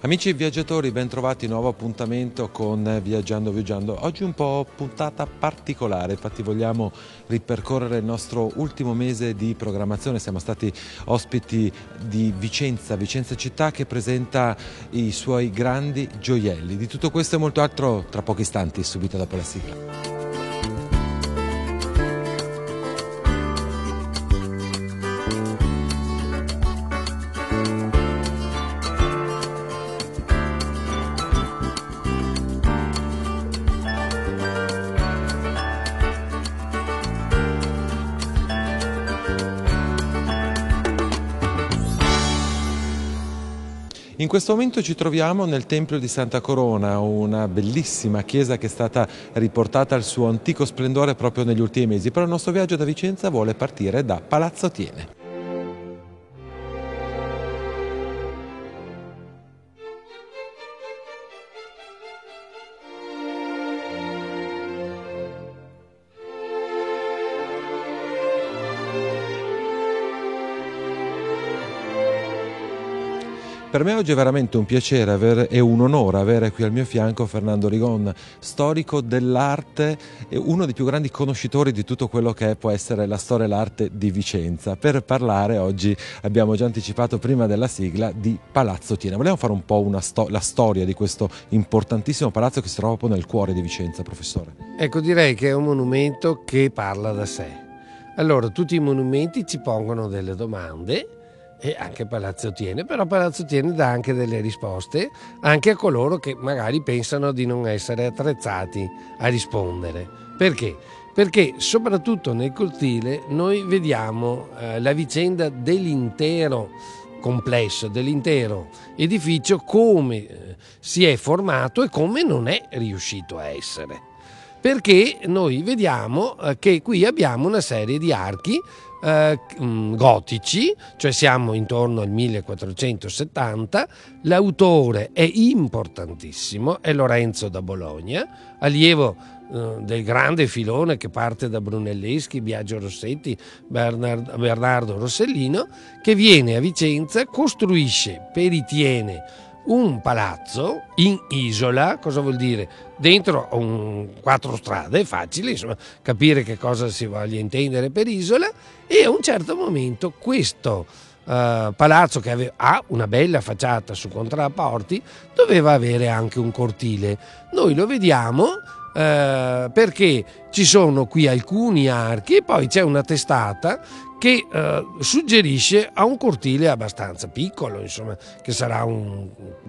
Amici viaggiatori, ben trovati, nuovo appuntamento con Viaggiando Viaggiando. Oggi un po' puntata particolare, infatti vogliamo ripercorrere il nostro ultimo mese di programmazione. Siamo stati ospiti di Vicenza città che presenta i suoi grandi gioielli. Di tutto questo e molto altro tra pochi istanti, subito dopo la sigla. In questo momento ci troviamo nel Tempio di Santa Corona, una bellissima chiesa che è stata riportata al suo antico splendore proprio negli ultimi mesi, però il nostro viaggio da Vicenza vuole partire da Palazzo Thiene. Per me oggi è veramente un piacere e un onore avere qui al mio fianco Fernando Rigon, storico dell'arte e uno dei più grandi conoscitori di tutto quello che può essere la storia e l'arte di Vicenza. Per parlare oggi, abbiamo già anticipato prima della sigla, di Palazzo Thiene. Vogliamo fare un po' la storia di questo importantissimo palazzo che si trova proprio nel cuore di Vicenza, professore? Ecco, direi che è un monumento che parla da sé. Allora, tutti i monumenti ci pongono delle domande, e anche Palazzo Thiene, però Palazzo Thiene dà anche delle risposte anche a coloro che magari pensano di non essere attrezzati a rispondere. Perché? Perché soprattutto nel cortile noi vediamo la vicenda dell'intero complesso, dell'intero edificio, come si è formato e come non è riuscito a essere. Perché noi vediamo che qui abbiamo una serie di archi gotici, cioè siamo intorno al 1470, l'autore è importantissimo, è Lorenzo da Bologna, allievo del grande filone che parte da Brunelleschi, Biagio Rossetti, Bernardo Rossellino, che viene a Vicenza, costruisce per i Thiene un palazzo in isola. Cosa vuol dire? Dentro quattro strade, è facile insomma capire che cosa si voglia intendere per isola, e a un certo momento questo palazzo, che ha una bella facciata su contrapporti, doveva avere anche un cortile. Noi lo vediamo perché ci sono qui alcuni archi e poi c'è una testata che suggerisce a un cortile abbastanza piccolo, insomma, che sarà un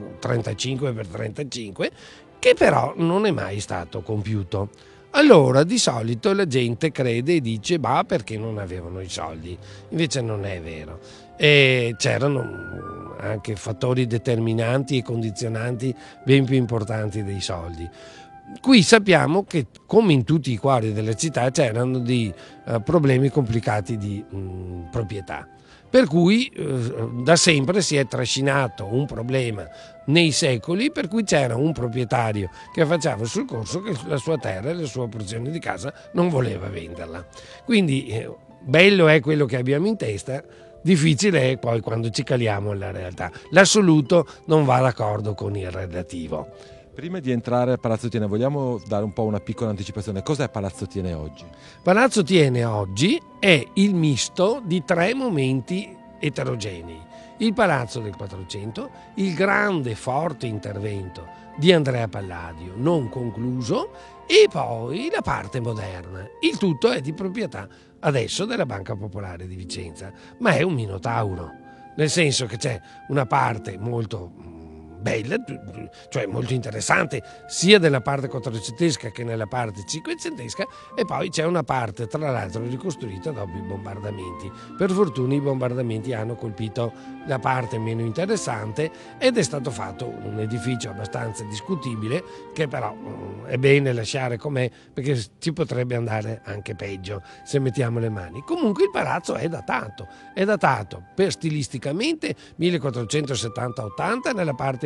35x35, che però non è mai stato compiuto. Allora di solito la gente crede e dice bah, perché non avevano i soldi, invece non è vero, e c'erano anche fattori determinanti e condizionanti ben più importanti dei soldi. Qui sappiamo che, come in tutti i cuori della città, c'erano dei problemi complicati di proprietà, per cui da sempre si è trascinato un problema nei secoli, per cui c'era un proprietario che faceva sul corso che la sua terra e la sua porzione di casa non voleva venderla. Quindi bello è quello che abbiamo in testa, difficile è poi quando ci caliamo nella realtà. L'assoluto non va d'accordo con il relativo. Prima di entrare a Palazzo Thiene vogliamo dare un po' una piccola anticipazione. Cos'è Palazzo Thiene oggi? Palazzo Thiene oggi è il misto di tre momenti eterogenei. Il palazzo del 400, il grande forte intervento di Andrea Palladio non concluso, e poi la parte moderna. Il tutto è di proprietà adesso della Banca Popolare di Vicenza, ma è un minotauro, nel senso che c'è una parte molto bella, cioè molto interessante, sia nella parte quattrocentesca che nella parte cinquecentesca, e poi c'è una parte tra l'altro ricostruita dopo i bombardamenti. Per fortuna i bombardamenti hanno colpito la parte meno interessante ed è stato fatto un edificio abbastanza discutibile, che però è bene lasciare com'è, perché ci potrebbe andare anche peggio se mettiamo le mani. Comunque il palazzo è datato per stilisticamente 1470-80 nella parte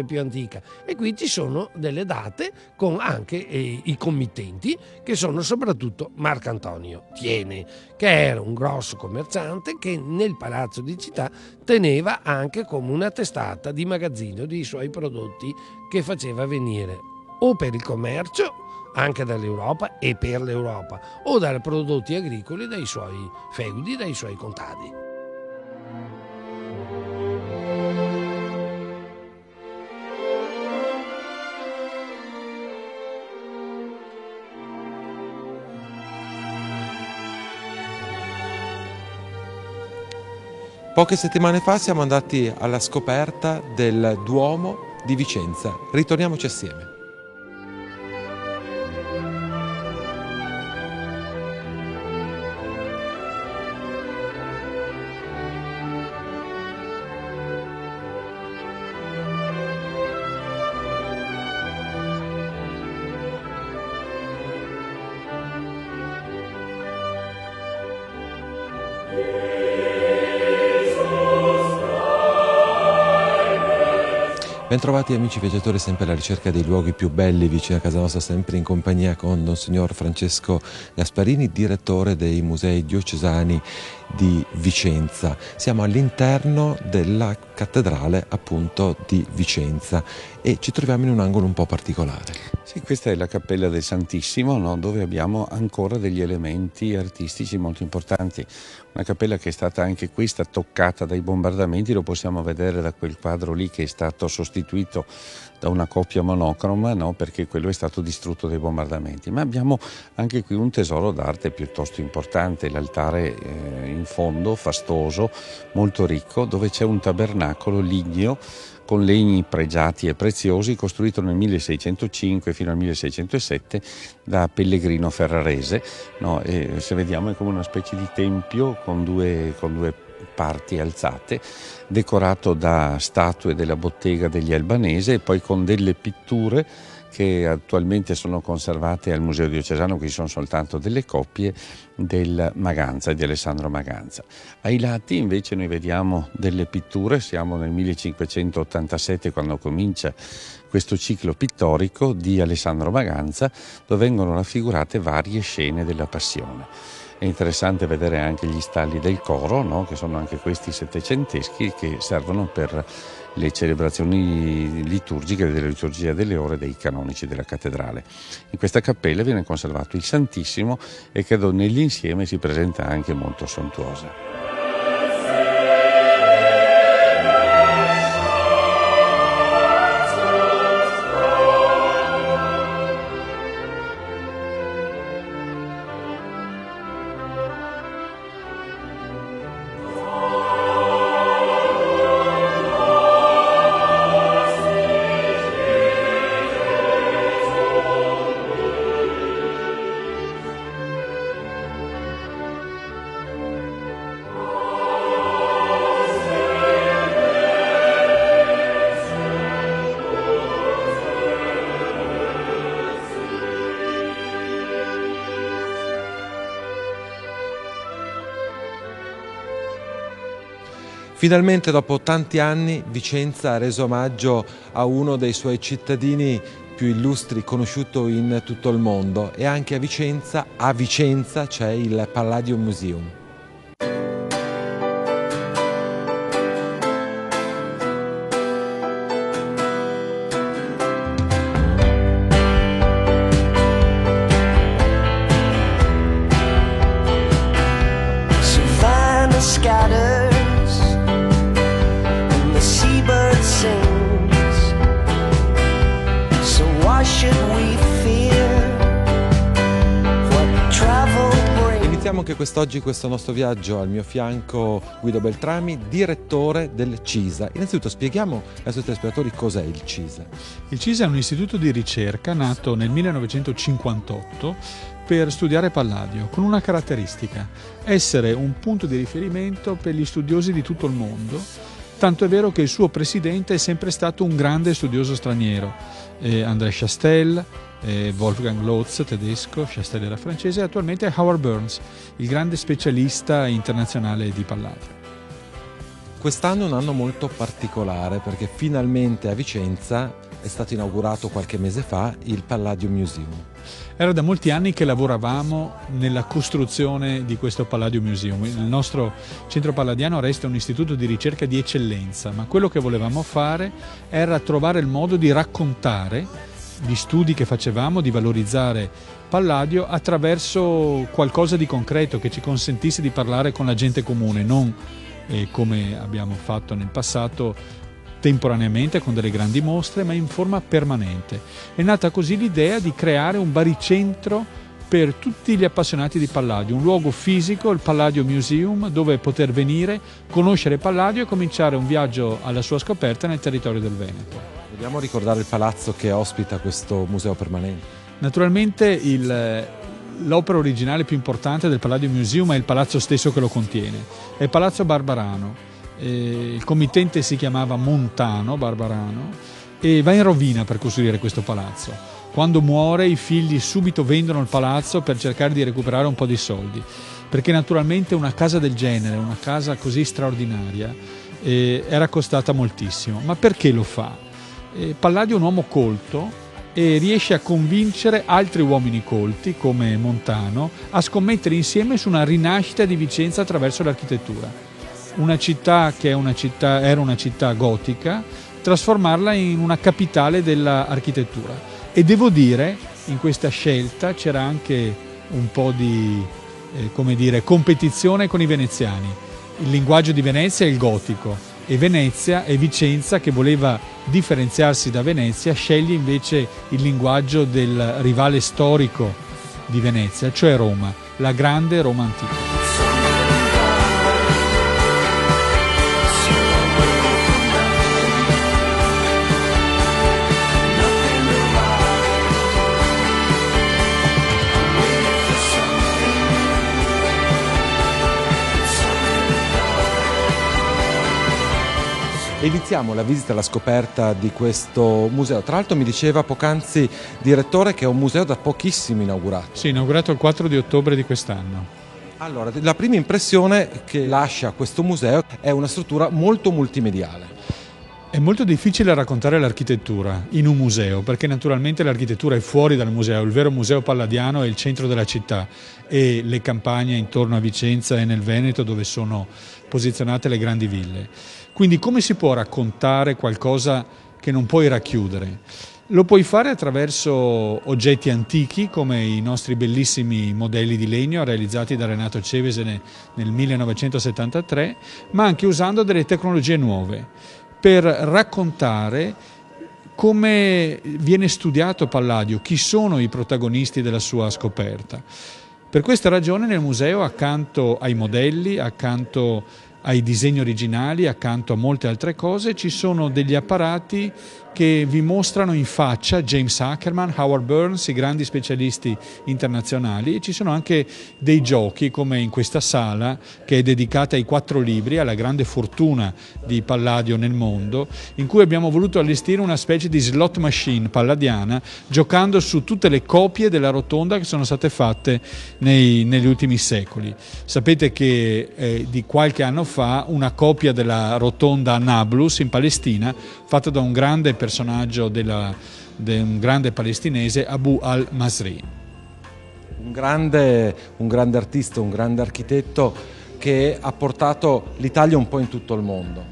più antica, e qui ci sono delle date con anche i committenti, che sono soprattutto Marcantonio Thiene, che era un grosso commerciante che nel Palazzo di Città teneva anche come una testata di magazzino dei suoi prodotti che faceva venire o per il commercio anche dall'Europa e per l'Europa, o dai prodotti agricoli dai suoi feudi, dai suoi contadi. Poche settimane fa siamo andati alla scoperta del Duomo di Vicenza. Ritorniamoci assieme. Bentrovati amici viaggiatori, sempre alla ricerca dei luoghi più belli vicino a casa nostra, sempre in compagnia con Don Signor Francesco Gasparini, direttore dei Musei Diocesani di Vicenza. Siamo all'interno della cattedrale appunto di Vicenza e ci troviamo in un angolo un po' particolare. Sì, questa è la Cappella del Santissimo, no? Dove abbiamo ancora degli elementi artistici molto importanti. Una cappella che è stata anche questa toccata dai bombardamenti, lo possiamo vedere da quel quadro lì che è stato sostituito da una coppia monocroma, no? Perché quello è stato distrutto dai bombardamenti. Ma abbiamo anche qui un tesoro d'arte piuttosto importante, l'altare in fondo, fastoso, molto ricco, dove c'è un tabernacolo ligneo con legni pregiati e preziosi, costruito nel 1605 fino al 1607 da Pellegrino Ferrarese, no? E se vediamo è come una specie di tempio con due parti alzate, decorato da statue della bottega degli Albanese e poi con delle pitture che attualmente sono conservate al Museo Diocesano. Qui sono soltanto delle copie del Maganza, di Alessandro Maganza. Ai lati invece noi vediamo delle pitture, siamo nel 1587 quando comincia questo ciclo pittorico di Alessandro Maganza, dove vengono raffigurate varie scene della Passione. È interessante vedere anche gli stalli del coro, no? Che sono anche questi settecenteschi, che servono per le celebrazioni liturgiche della liturgia delle ore dei canonici della cattedrale. In questa cappella viene conservato il Santissimo e credo nell'insieme si presenta anche molto sontuosa. Finalmente dopo tanti anni Vicenza ha reso omaggio a uno dei suoi cittadini più illustri, conosciuto in tutto il mondo, e anche a Vicenza c'è il Palladium Museum. Iniziamo anche quest'oggi questo nostro viaggio. Al mio fianco Guido Beltrami, direttore del CISA. Innanzitutto spieghiamo ai nostri telespettatori cos'è il CISA. Il CISA è un istituto di ricerca nato nel 1958 per studiare Palladio, con una caratteristica: essere un punto di riferimento per gli studiosi di tutto il mondo, tanto è vero che il suo presidente è sempre stato un grande studioso straniero, André Chastel, Wolfgang Lotz, tedesco, Chastel era francese, e attualmente Howard Burns, il grande specialista internazionale di Palladio. Quest'anno è un anno molto particolare perché finalmente a Vicenza è stato inaugurato qualche mese fa il Palladio Museum. Era da molti anni che lavoravamo nella costruzione di questo Palladio Museum. Il nostro centro palladiano resta un istituto di ricerca di eccellenza, ma quello che volevamo fare era trovare il modo di raccontare gli studi che facevamo, di valorizzare Palladio attraverso qualcosa di concreto che ci consentisse di parlare con la gente comune, non come abbiamo fatto nel passato temporaneamente con delle grandi mostre, ma in forma permanente. È nata così l'idea di creare un baricentro per tutti gli appassionati di Palladio, un luogo fisico, il Palladio Museum, dove poter venire, conoscere Palladio e cominciare un viaggio alla sua scoperta nel territorio del Veneto. Vogliamo ricordare il palazzo che ospita questo museo permanente? Naturalmente l'opera originale più importante del Palladio Museum è il palazzo stesso che lo contiene, è il Palazzo Barbarano. Il committente si chiamava Montano Barbarano e va in rovina per costruire questo palazzo. Quando muore i figli subito vendono il palazzo per cercare di recuperare un po' di soldi, perché naturalmente una casa del genere, una casa così straordinaria, era costata moltissimo. Ma perché lo fa? Palladio è un uomo colto e riesce a convincere altri uomini colti come Montano a scommettere insieme su una rinascita di Vicenza attraverso l'architettura. Una città che era una città gotica, trasformarla in una capitale dell'architettura. E devo dire, in questa scelta c'era anche un po' di competizione con i veneziani. Il linguaggio di Venezia è il gotico e Venezia e Vicenza, che voleva differenziarsi da Venezia, sceglie invece il linguaggio del rivale storico di Venezia, cioè Roma, la grande Roma antica. Iniziamo la visita alla scoperta di questo museo. Tra l'altro mi diceva poc'anzi, direttore, che è un museo da pochissimo inaugurato. Sì, inaugurato il 4 di ottobre di quest'anno. Allora, la prima impressione che lascia questo museo è una struttura molto multimediale. È molto difficile raccontare l'architettura in un museo, perché naturalmente l'architettura è fuori dal museo. Il vero museo palladiano è il centro della città e le campagne intorno a Vicenza e nel Veneto, dove sono posizionate le grandi ville. Quindi come si può raccontare qualcosa che non puoi racchiudere? Lo puoi fare attraverso oggetti antichi come i nostri bellissimi modelli di legno realizzati da Renato Cevese nel 1973, ma anche usando delle tecnologie nuove per raccontare come viene studiato Palladio, chi sono i protagonisti della sua scoperta. Per questa ragione nel museo, accanto ai modelli, accanto ai disegni originali, accanto a molte altre cose, ci sono degli apparati che vi mostrano in faccia James Ackerman, Howard Burns, i grandi specialisti internazionali, e ci sono anche dei giochi come in questa sala che è dedicata ai 4 libri, alla grande fortuna di Palladio nel mondo, in cui abbiamo voluto allestire una specie di slot machine palladiana giocando su tutte le copie della rotonda che sono state fatte negli ultimi secoli. Sapete che di qualche anno fa una copia della rotonda a Nablus in Palestina, fatta da un grande personaggio di un grande palestinese, Abu al-Masri. Un grande artista, un grande architetto che ha portato l'Italia un po' in tutto il mondo.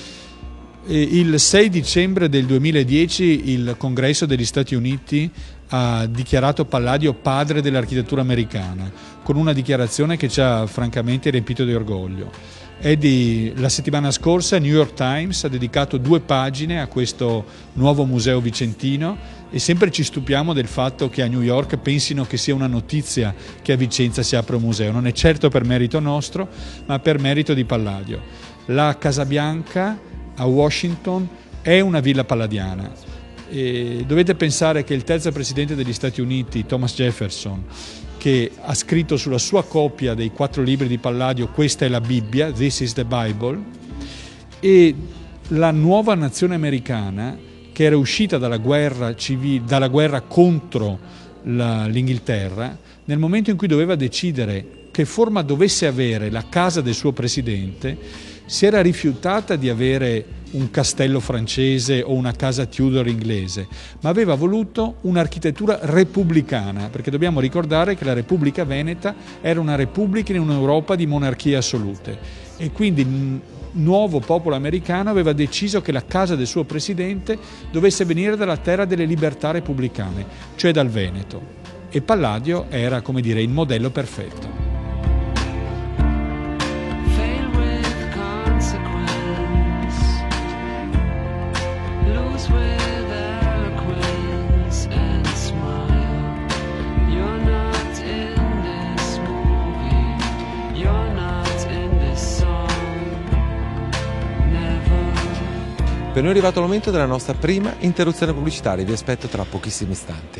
Il 6 dicembre del 2010 il Congresso degli Stati Uniti ha dichiarato Palladio padre dell'architettura americana, con una dichiarazione che ci ha francamente riempito di orgoglio. La settimana scorsa New York Times ha dedicato 2 pagine a questo nuovo museo vicentino e sempre ci stupiamo del fatto che a New York pensino che sia una notizia che a Vicenza si apre un museo. Non è certo per merito nostro, ma per merito di Palladio. La Casa Bianca a Washington è una villa palladiana. E dovete pensare che il terzo presidente degli Stati Uniti, Thomas Jefferson, che ha scritto sulla sua copia dei 4 libri di Palladio "Questa è la Bibbia", "This is the Bible", e la nuova nazione americana, che era uscita dalla guerra contro l'Inghilterra, nel momento in cui doveva decidere che forma dovesse avere la casa del suo presidente, si era rifiutata di avere un castello francese o una casa Tudor inglese, ma aveva voluto un'architettura repubblicana, perché dobbiamo ricordare che la Repubblica Veneta era una repubblica in un'Europa di monarchie assolute, e quindi il nuovo popolo americano aveva deciso che la casa del suo presidente dovesse venire dalla terra delle libertà repubblicane, cioè dal Veneto, e Palladio era, come dire, il modello perfetto. Per noi è arrivato il momento della nostra prima interruzione pubblicitaria, vi aspetto tra pochissimi istanti.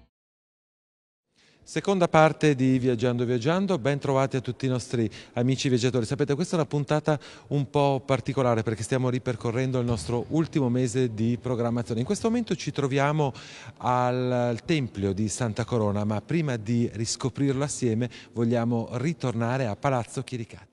Seconda parte di Viaggiando Viaggiando, ben trovati a tutti i nostri amici viaggiatori. Sapete, questa è una puntata un po' particolare perché stiamo ripercorrendo il nostro ultimo mese di programmazione. In questo momento ci troviamo al Tempio di Santa Corona, ma prima di riscoprirlo assieme vogliamo ritornare a Palazzo Chiericati.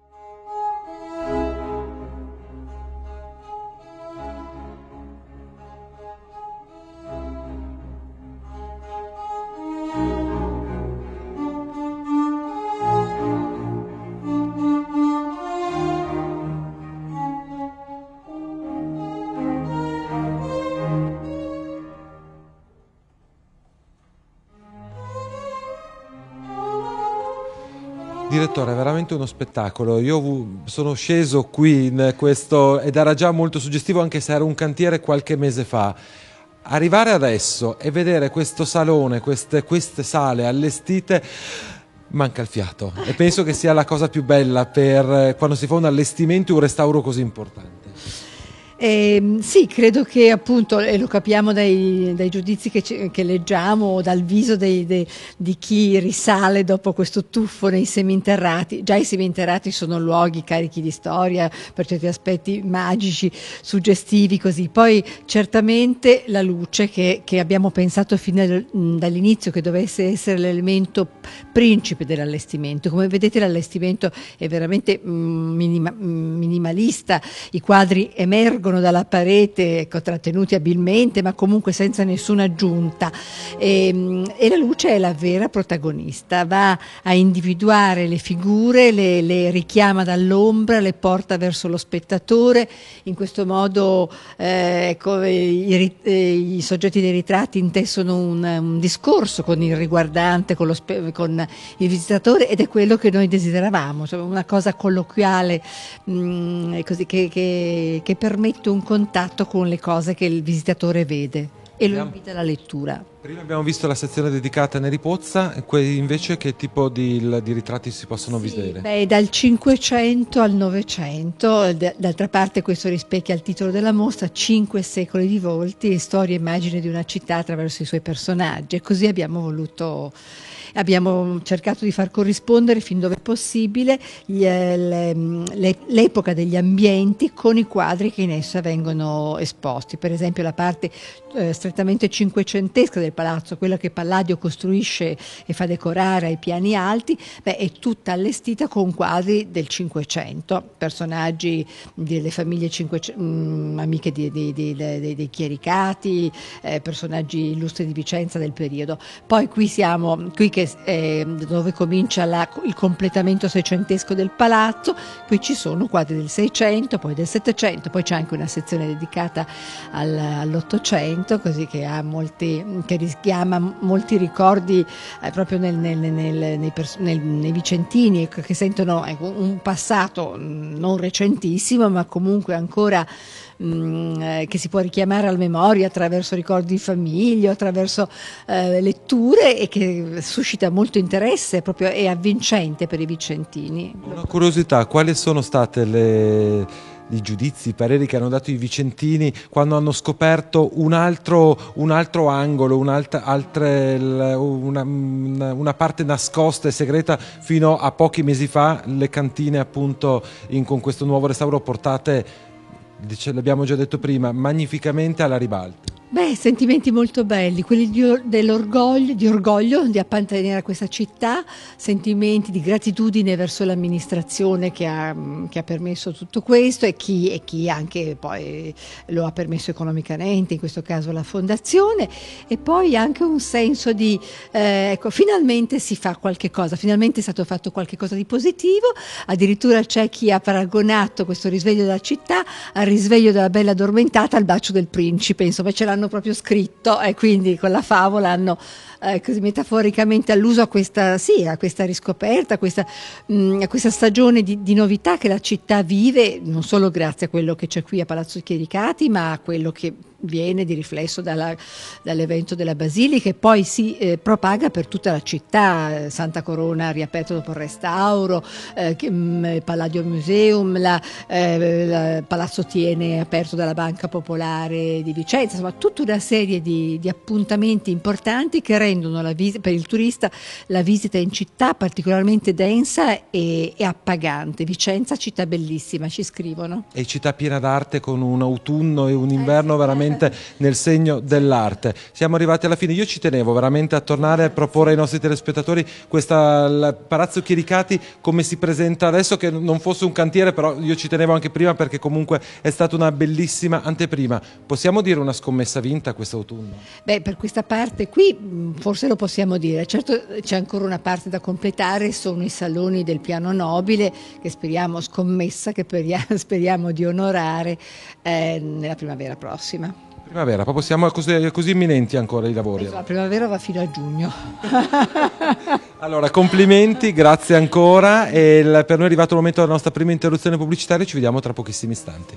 Direttore, è veramente uno spettacolo. Io sono sceso qui in questo ed era già molto suggestivo, anche se era un cantiere qualche mese fa. Arrivare adesso e vedere questo salone, queste sale allestite, manca il fiato. E penso che sia la cosa più bella per quando si fa un allestimento e un restauro così importante. Sì, credo che appunto, e lo capiamo dai giudizi che leggiamo, dal viso di chi risale dopo questo tuffo nei seminterrati. Già i seminterrati sono luoghi carichi di storia, per certi aspetti magici, suggestivi, così. Poi certamente la luce che abbiamo pensato fin dall'inizio che dovesse essere l'elemento principe dell'allestimento. Come vedete, l'allestimento è veramente minimalista, i quadri emergono dalla parete, trattenuti abilmente, ma comunque senza nessuna aggiunta, e la luce è la vera protagonista, va a individuare le figure, le richiama dall'ombra, le porta verso lo spettatore. In questo modo i soggetti dei ritratti intessono un discorso con il riguardante, con il visitatore, ed è quello che noi desideravamo, cioè una cosa colloquiale, così che permette un contatto con le cose che il visitatore vede e lo invita alla lettura. Prima abbiamo visto la sezione dedicata a Neri Pozza, invece che tipo di ritratti si possono vedere? Beh, dal 500 al 900, d'altra parte questo rispecchia il titolo della mostra, 5 secoli di volti e storia e immagine di una città attraverso i suoi personaggi, e così abbiamo cercato di far corrispondere fin dove possibile l'epoca degli ambienti con i quadri che in essa vengono esposti. Per esempio la parte strettamente cinquecentesca del palazzo, quella che Palladio costruisce e fa decorare ai piani alti, è tutta allestita con quadri del Cinquecento, personaggi delle famiglie amiche dei Chiericati, personaggi illustri di Vicenza del periodo. Poi qui dove comincia il completamento seicentesco del palazzo. Qui ci sono quadri del Seicento, poi del Settecento, poi c'è anche una sezione dedicata all'Ottocento, così che richiama molti ricordi proprio nei vicentini, che sentono un passato non recentissimo, ma comunque ancora che si può richiamare alla memoria attraverso ricordi di famiglia, attraverso letture, e che suscita molto interesse, proprio è avvincente per i vicentini. Una curiosità, quali sono state i giudizi, i pareri che hanno dato i vicentini quando hanno scoperto un altro angolo, una parte nascosta e segreta fino a pochi mesi fa, le cantine appunto con questo nuovo restauro portate, l'abbiamo già detto prima, magnificamente alla ribalta? Beh, sentimenti molto belli, quelli dell'orgoglio, di appartenere a questa città, sentimenti di gratitudine verso l'amministrazione che ha permesso tutto questo e chi anche poi lo ha permesso economicamente, in questo caso la fondazione, e poi anche un senso di, ecco, finalmente si fa qualche cosa, finalmente è stato fatto qualche cosa di positivo, addirittura c'è chi ha paragonato questo risveglio della città al risveglio della bella addormentata al bacio del principe, insomma ce l'hanno proprio scritto e quindi con la favola hanno così metaforicamente alluso a questa riscoperta, a questa stagione di novità che la città vive, non solo grazie a quello che c'è qui a Palazzo Chiericati, ma a quello che viene di riflesso dall'evento della Basilica e poi si propaga per tutta la città. Santa Corona riaperto dopo il restauro, Palladio Museum, Palazzo Thiene aperto dalla Banca Popolare di Vicenza, insomma tutta una serie di appuntamenti importanti che rendono per il turista la visita in città particolarmente densa e appagante. Vicenza, città bellissima, ci scrivono. E città piena d'arte, con un autunno e un inverno veramente nel segno dell'arte. Siamo arrivati alla fine. Io ci tenevo veramente a tornare a proporre ai nostri telespettatori Palazzo Chiericati come si presenta adesso, che non fosse un cantiere, però io ci tenevo anche prima perché comunque è stata una bellissima anteprima. Possiamo dire una scommessa vinta quest'autunno? Beh, per questa parte qui forse lo possiamo dire. Certo c'è ancora una parte da completare, sono i saloni del piano nobile che speriamo speriamo di onorare nella primavera prossima. Primavera, proprio siamo così imminenti ancora i lavori. La primavera va fino a giugno. Allora, complimenti, grazie ancora, e per noi è arrivato il momento della nostra prima interruzione pubblicitaria, ci vediamo tra pochissimi istanti.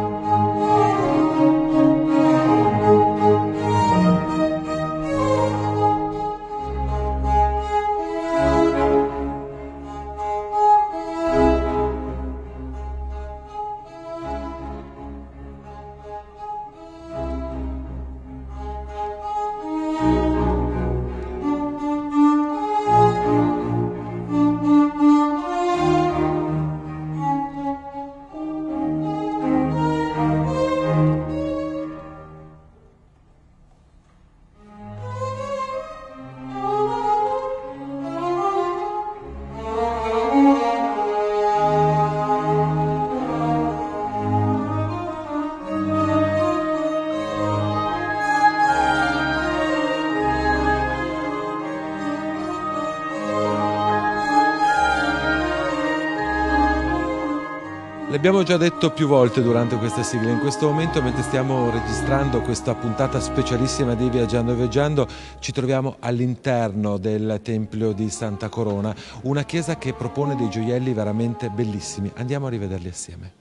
L'abbiamo già detto più volte durante questa sigla, in questo momento mentre stiamo registrando questa puntata specialissima di Viaggiando e Viaggiando ci troviamo all'interno del Tempio di Santa Corona, una chiesa che propone dei gioielli veramente bellissimi. Andiamo a rivederli assieme.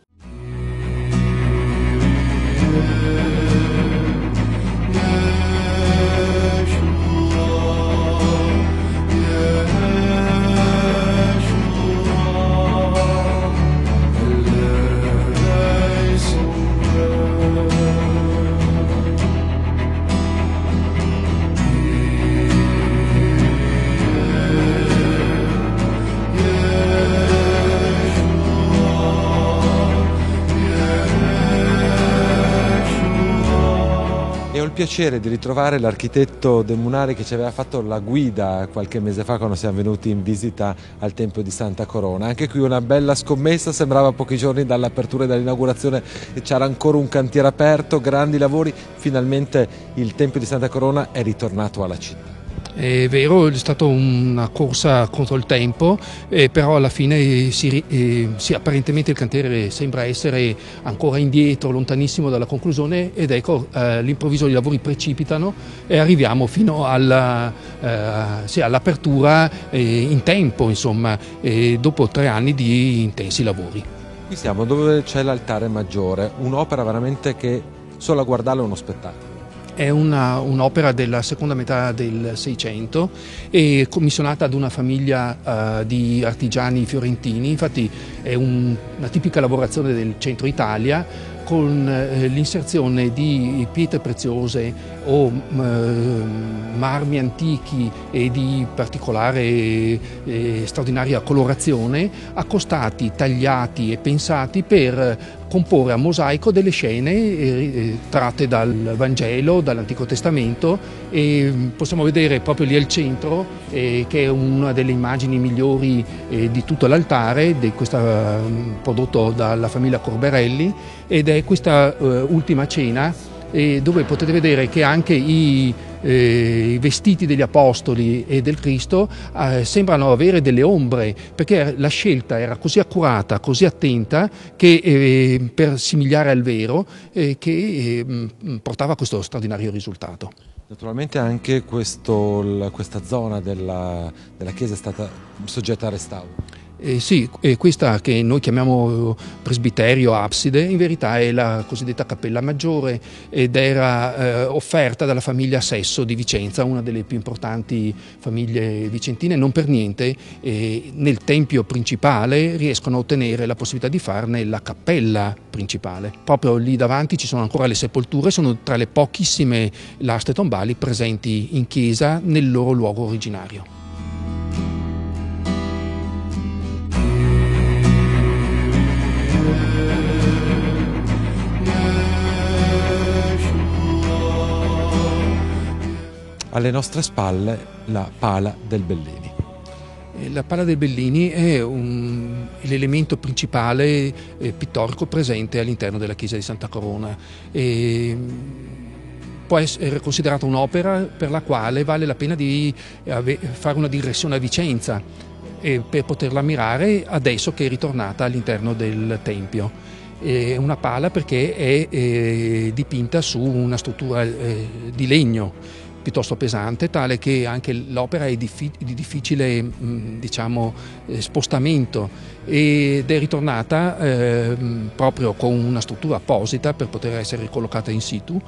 Ho il piacere di ritrovare l'architetto De Munari che ci aveva fatto la guida qualche mese fa quando siamo venuti in visita al Tempio di Santa Corona. Anche qui una bella scommessa, sembrava pochi giorni dall'apertura e dall'inaugurazione e c'era ancora un cantiere aperto, grandi lavori, finalmente il Tempio di Santa Corona è ritornato alla città. È vero, è stata una corsa contro il tempo, però alla fine apparentemente il cantiere sembra essere ancora indietro, lontanissimo dalla conclusione, ed ecco all'improvviso i lavori precipitano e arriviamo fino all'apertura in tempo, insomma, dopo 3 anni di intensi lavori. Qui siamo dove c'è l'altare maggiore, un'opera veramente che solo a guardarla è uno spettacolo. È un'opera della seconda metà del Seicento e commissionata ad una famiglia di artigiani fiorentini, infatti è una tipica lavorazione del centro Italia con l'inserzione di pietre preziose o marmi antichi e di particolare e straordinaria colorazione, accostati, tagliati e pensati per comporre a mosaico delle scene tratte dal Vangelo, dall'Antico Testamento, e possiamo vedere proprio lì al centro, che è una delle immagini migliori di tutto l'altare, di questa, prodotto dalla famiglia Corberelli, ed è questa ultima cena, dove potete vedere che anche i vestiti degli apostoli e del Cristo sembrano avere delle ombre, perché la scelta era così accurata, così attenta, che per somigliare al vero, che portava a questo straordinario risultato. Naturalmente anche questa zona della chiesa è stata soggetta a restauro. Sì, questa che noi chiamiamo presbiterio, abside, in verità è la cosiddetta cappella maggiore, ed era offerta dalla famiglia Sesso di Vicenza, una delle più importanti famiglie vicentine. Non per niente nel tempio principale riescono a ottenere la possibilità di farne la cappella principale. Proprio lì davanti ci sono ancora le sepolture, sono tra le pochissime laste tombali presenti in chiesa nel loro luogo originario. Alle nostre spalle la Pala del Bellini. La Pala del Bellini è l'elemento principale pittorico presente all'interno della chiesa di Santa Corona. Può essere considerata un'opera per la quale vale la pena di fare una digressione a Vicenza per poterla ammirare adesso che è ritornata all'interno del Tempio. È una pala perché è dipinta su una struttura di legno piuttosto pesante, tale che anche l'opera è di difficile spostamento, ed è ritornata proprio con una struttura apposita per poter essere ricollocata in situ,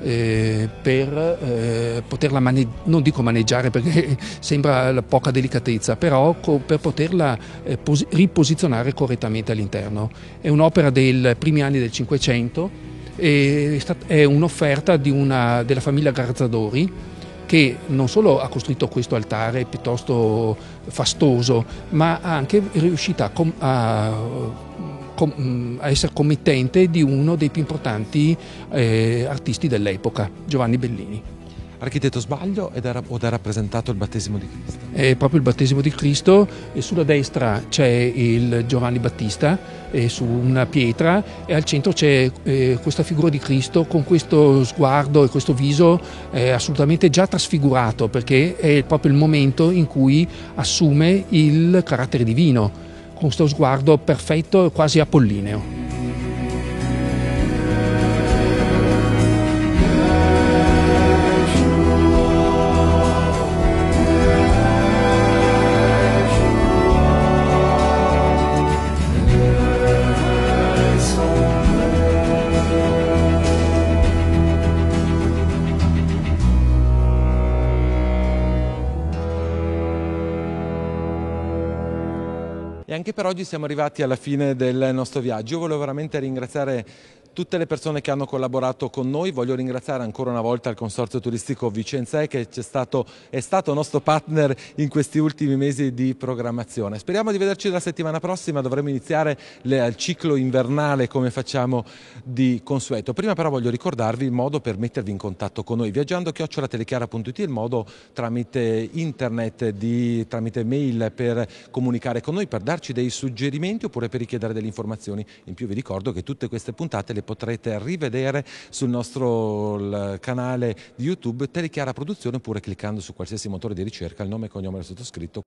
per poterla non dico maneggiare perché sembra poca delicatezza, però per poterla riposizionare correttamente all'interno. È un'opera dei primi anni del Cinquecento. È un'offerta della famiglia Garzadori, che non solo ha costruito questo altare piuttosto fastoso, ma ha anche riuscita a essere committente di uno dei più importanti artisti dell'epoca, Giovanni Bellini. Architetto, sbaglio ed è rappresentato il battesimo di Cristo? È proprio il battesimo di Cristo, e sulla destra c'è il Giovanni Battista su una pietra, e al centro c'è questa figura di Cristo con questo sguardo e questo viso assolutamente già trasfigurato, perché è proprio il momento in cui assume il carattere divino, con questo sguardo perfetto, quasi apollineo. E anche per oggi siamo arrivati alla fine del nostro viaggio. Io volevo veramente ringraziare tutte le persone che hanno collaborato con noi. Voglio ringraziare ancora una volta il Consorzio Turistico Vicenza, che è stato nostro partner in questi ultimi mesi di programmazione. Speriamo di vederci la settimana prossima, dovremo iniziare il ciclo invernale come facciamo di consueto. Prima però voglio ricordarvi il modo per mettervi in contatto con noi, viaggiando@telechiara.it, il modo tramite internet, tramite mail per comunicare con noi, per darci dei suggerimenti oppure per richiedere delle informazioni. In più vi ricordo che tutte queste puntate le potrete rivedere sul nostro canale di YouTube Telechiara Produzione, oppure cliccando su qualsiasi motore di ricerca il nome e cognome del sottoscritto.